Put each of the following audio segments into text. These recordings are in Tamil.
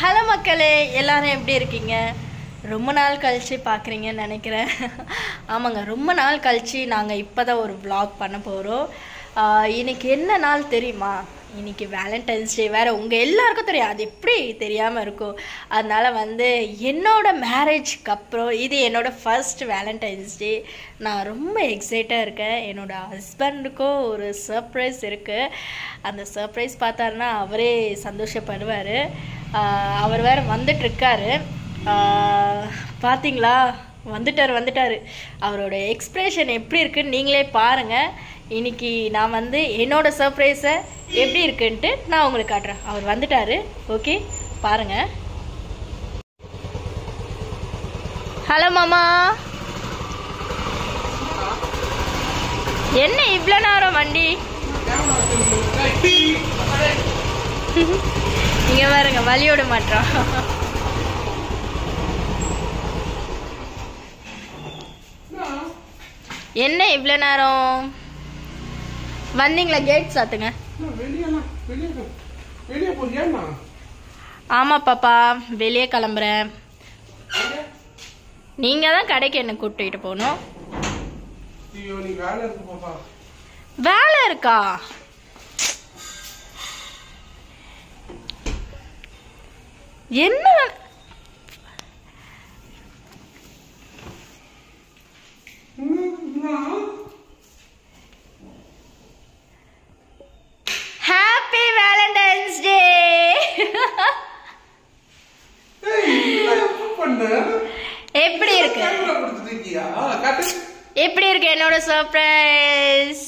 ஹலோ மக்களே, எல்லாரும் எப்படி இருக்கீங்க? ரொம்ப நாள் கழிச்சு பார்க்குறீங்கன்னு நினைக்கிறேன். ஆமாங்க, ரொம்ப நாள் கழிச்சு நாங்கள் இப்போ தான் ஒரு vlog பண்ண போகிறோம். இன்னைக்கு என்ன நாள் தெரியுமா? இன்னைக்கு வேலண்டைன்ஸ் டே வேறு. உங்கள் எல்லாருக்கும் தெரியும், அது எப்படி தெரியாமல் இருக்கும். அதனால் என்னோட மேரேஜ்க்கு அப்புறம் இது என்னோடய ஃபர்ஸ்ட் வேலண்டைன்ஸ் டே. நான் ரொம்ப எக்ஸைட்டாக இருக்கேன். என்னோடய ஹஸ்பண்டுக்கும் ஒரு சர்ப்ரைஸ் இருக்குது. அந்த சர்ப்ரைஸ் பார்த்தாருன்னா அவரே சந்தோஷப்படுவார். அவர் வேறு வந்துட்டுருக்காரு. பார்த்தீங்களா, வந்துட்டார். அவரோட எக்ஸ்ப்ரெஷன் எப்படி இருக்குன்னு நீங்களே பாருங்கள். இன்னைக்கு நான் என்னோட சர்ப்ரைஸை எப்படி இருக்குன்ட்டு நான் உங்களுக்கு காட்டுறேன். அவர் வந்துட்டார். ஓகே, பாருங்க. ஹலோ மாமா, என்ன இவ்வளோ நேரம் வண்டி? இங்க பாருங்க, வழியோட மாட்டோம். என்ன இவ்வளோ நேரம் வந்தீங்களா? கேட் சாத்துங்க. ஆமா பாப்பா, வெளியே கிளம்புறேன். நீங்க தான் கடைக்கு என்ன கூட்டிட்டு போகணும். வேலை இருக்கா? என்ன ஹாப்பி வேலண்டைன்ஸ் டே. எப்படி இருக்கு? எப்படி இருக்கு என்னோட சர்ப்ரைஸ்?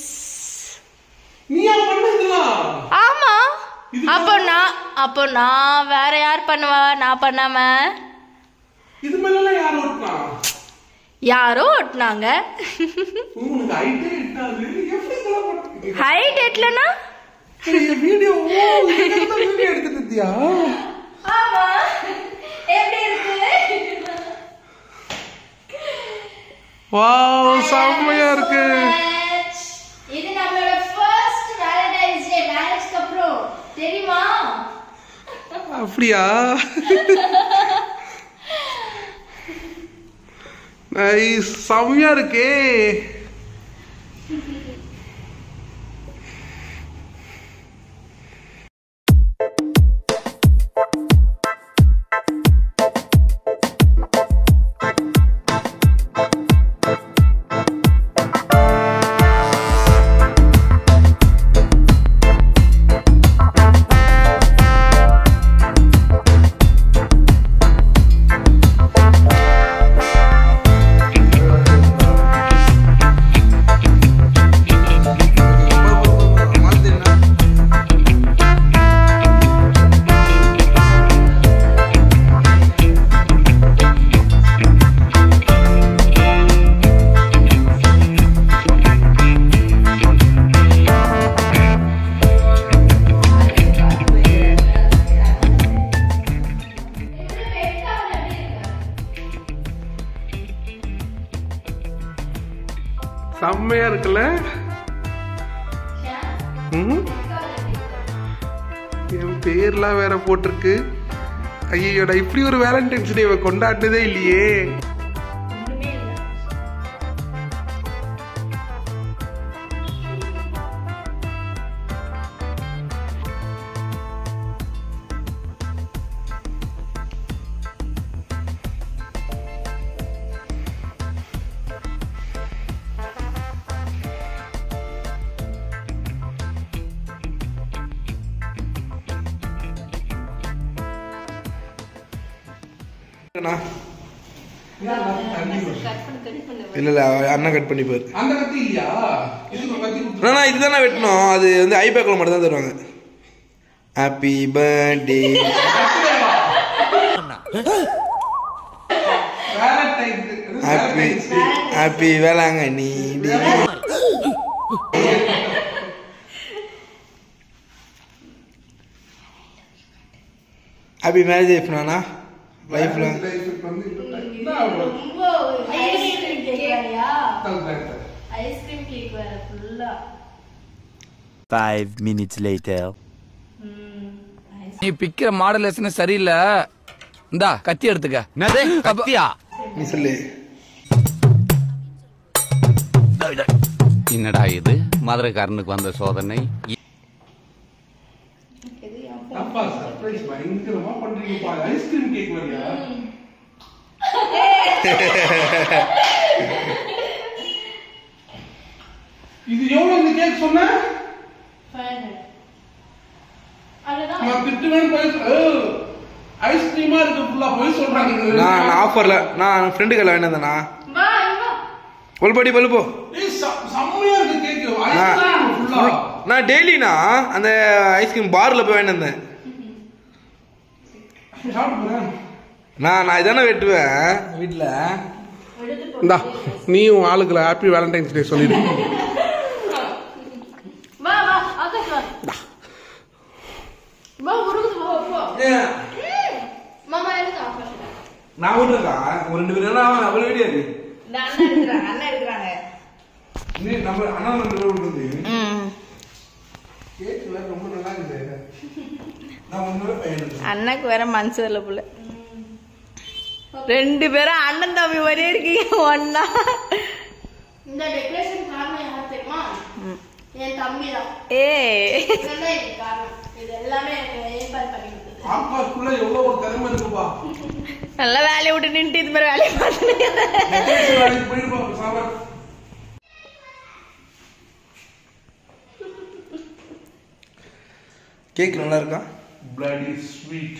ஆமா, அப்போ நான் வேற யார் பண்ணுவா? நான் பண்ணாம யாரோ ஓட்டுனாங்க. ஹைட் எட்லனா வீடியோ எடுத்துட்டியா? ஆமா. எப்படி இருக்கு? வாவ், செமையா இருக்கு. இது நம்மளோட ஃபர்ஸ்ட் வேலண்டைன்ஸ் டே மேரேஜ்க்கு அப்புறம், தெரியுமா? அப்படியா? நைஸ், செமையா இருக்கே. செம்மையா இருக்குல்ல? என் பேர்லாம் வேற போட்டிருக்கு. ஐயோடா, இப்படி ஒரு வேலண்டைன்ஸ் டே கொண்டாடினதே இல்லையே. இல்ல அண்ணா கட் பண்ணி பாரு. இதுதானே வெட்டணும். அது ஐபேக்ல மட்டும் தான் தருவாங்க. Happy birthday. Happy Velankanni. Happy marriage லைஃப்னா லைஃப்ல ரொம்ப ஐஸ்கிரீம் கேக் வேற ஃபுல்லா. 5 minutes later. நீ பிக்கிற மாடலேஷன் சரியில்லை. இந்தா கத்தி எடுத்துக்க. என்னது கத்தியா? நீ சொல்லு. என்னடா இது மதுரைக்காரனுக்கு வந்த சோதனை? அப்பா சர்ப்ரைஸ் பயங்கரமா பண்றீங்கப்பா. ஐஸ்கிரீம் கேக் வரலையா? இது எவ்வளவு இந்த கேக் சொன்ன? 500. அதுதான் நான் திட்டுவேன் போய் ஐஸ்கிரீமா இருக்கு ஃபுல்லா போய் சொல்றாங்க. நான் ஆஃபர்ல நான் ஃப்ரெண்டு கையில வேணந்தேனா வா வா ஒல்படி பல்போ. ஏய் செம்மையா இருக்கு கேக். ஐஸ்கிரீம் ஃபுல்லா நான் டெய்லினா அந்த ஐஸ்கிரீம் பார்ல போய் வேணந்தேன். நான் இதானே வெட்டுவேன் வீட்டுல. இந்தா நீயும் ஆளுக்குள்ள ஹாப்பி வேலண்டைன்ஸ் டே சொல்லிடு. வா வா ஆகாஷ் வா. வா உருகுது வா போ. மாமா எனக்கு ஆகாஷ். நான் விட்டுறா ஒரு 2 பேர் எல்லாம் அவ்வளவு வீடியோ இருக்கு. அண்ணா எடுக்கறாங்க. நீ நம்ம அண்ணா 2 பேர் விட்டுறது. கேக் வேற ரொம்ப நல்லா இருக்கு. நான் ஒண்ணு பையனுக்கு அண்ணாக்கு வேற மனசு வரல புள்ள. 2 பேரும் அண்ணன் தம்பி மாதிரியே இருக்கீங்க ஒண்ணா. இந்த டெக்கரேஷன் காரணம் யார் தெரியுமா? என் தம்பி தான். காரணம் இது எல்லாமே ஏற்பாடு பண்ணி கொடுத்தது. ஆப்பாக்குள்ள எவ்வளவு ஒரு திறமை இருக்குப்பா. நல்லா வேலையை விட்டு நின்று இது மாதிரி வேலையை பார்த்துட்டு போயிடுப்பா சாமர். கேக் நல்லா இருக்கா? bloody sweet.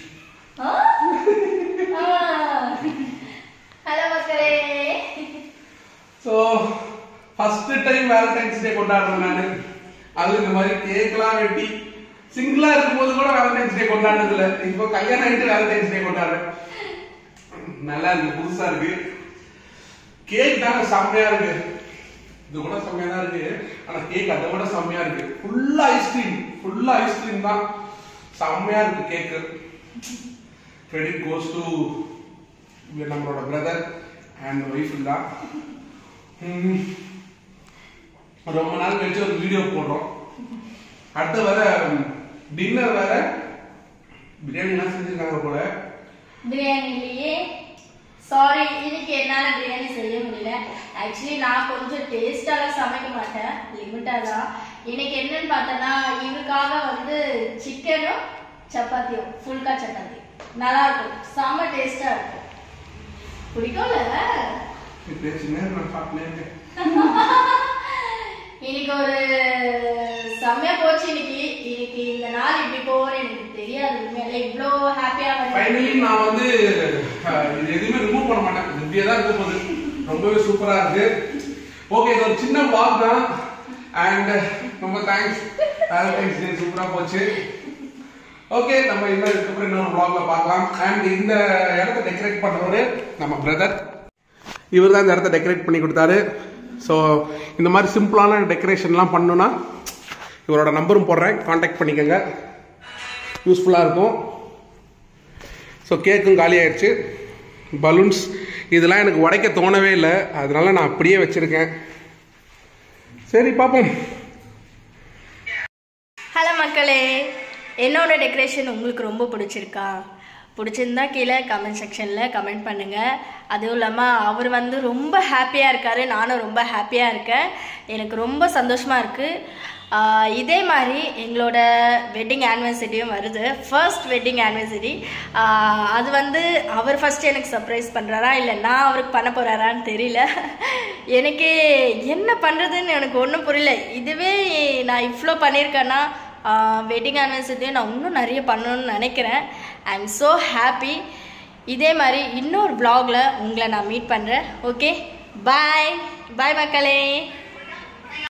ஹலோ மக்களே. So first time valentine's day கொண்டாடுறேன் நானு. அது இந்த மாதிரி கேக்லாம் வெட்டி சிங்கிளா இருக்கும்போது கூட வேலண்டைன்ஸ் டே கொண்டாடுறது இல்ல. இப்போ கல்யாணம் ஆயிட்டு வேலண்டைன்ஸ் டே கொண்டாடுறேன். நல்லா இருக்கு, புதுசா இருக்கு. கேக் தாங்க செம்மையா இருக்கு. இது கூட செம்மையா தான் இருக்கு. ஆனா கேக் அதை விட செம்மையா இருக்கு. ஃபுல்லா ஐஸ்கிரீம் தான். செம்மையா இருக்கு கேக்கு. கிரெடிட் கோஸ் டு நம்மளோட பிரதர் அண்ட் ஒய்ஃப் தான். ரொம்ப நாள் கழிச்சு ஒரு வீடியோ போடுறோம். அடுத்து வர டின்னர் வேற பிரியாணி எல்லாம் செஞ்சிருக்காங்க போல. பிரியாணிலேயே சாரி இன்னைக்கு என்னால பிரியாணி செய்ய முடியல. ஆக்சுவலி நான் கொஞ்சம் டேஸ்டாலாம் சமைக்க மாட்டேன், லிமிட்டா தான். இன்னைக்கு என்னன்னு பார்த்தோன்னா இவருக்காக வந்து சிக்கனும் சப்பாத்தியும், ஃபுல்கா சப்பாத்தி நல்லா இருக்கும், செம்ம டேஸ்டா இருக்கும். பிடிக்கும்ல? இன்னைக்கு ஒரு செம்மையா போச்சு. இன்னைக்கு இந்த நாள் இப்படி போறேன் எனக்கு தெரியாது. உண்மையிலே இவ்வளோ ஹாப்பியா ஃபைனலி நான் வந்து இது எதுவுமே ரிமூவ் பண்ண மாட்டேன். இப்படியே தான் இருக்கும் போது ரொம்பவே சூப்பரா இருக்கு. ஓகே, இது ஒரு சின்ன vlog தான். அண்ட் ரொம்ப தேங்க்ஸ். வேலண்டைன்ஸ் டே சூப்பரா போச்சு. ஓகே, நம்ம இதுக்கப்புறம் இன்னொரு vlogல பார்க்கலாம். அண்ட் இந்த இடத்த டெக்கரேட் பண்றவரு நம்ம பிரதர். இவர் தான் இந்த இடத்த டெக்கரேட் பண்ணி கொடுத்தாரு. ஸோ இந்த மாதிரி சிம்பிளான டெக்கரேஷன்லாம் பண்ணணும்னா இவரோட நம்பரும் போடுறேன், கான்டாக்ட் பண்ணிக்கோங்க, யூஸ்ஃபுல்லாக இருக்கும். ஸோ கேக்கும் காலி ஆயிடுச்சு. பலூன்ஸ் இதெல்லாம் எனக்கு உடைக்க தோணவே இல்லை, அதனால நான் அப்படியே வச்சிருக்கேன். சரி பார்ப்போம். ஹலோ மக்களே, என்னோட டெக்கரேஷன் உங்களுக்கு ரொம்ப பிடிச்சிருக்கா? பிடிச்சிருந்தா கீழே கமெண்ட் செக்ஷனில் கமெண்ட் பண்ணுங்கள். அதுவும் இல்லாமல் அவர் வந்து ரொம்ப ஹாப்பியாக இருக்கார், நானும் ரொம்ப ஹாப்பியாக இருக்கேன். எனக்கு ரொம்ப சந்தோஷமாக இருக்குது. இதே மாதிரி எங்களோட வெட்டிங் ஆனிவர்சரியும் வருது, ஃபர்ஸ்ட் வெட்டிங் ஆனிவர்சரி. அது வந்து அவர் ஃபஸ்ட்டு எனக்கு சர்ப்ரைஸ் பண்ணுறாரா இல்லை நான் அவருக்கு பண்ண போகிறாரான்னு தெரியல. எனக்கு என்ன பண்ணுறதுன்னு எனக்கு ஒன்றும் புரியல. இதுவே நான் இவ்வளோ பண்ணியிருக்கேன்னா வெட்டிங் ஆனிவர்சரியும் நான் இன்னும் நிறைய பண்ணணும்னு நினைக்கிறேன். I am so happy. இதே மாதிரி இன்னொரு vlogல உங்களை நான் மீட் பண்ணுறேன். ஓகே, பாய் பாய் மக்களே.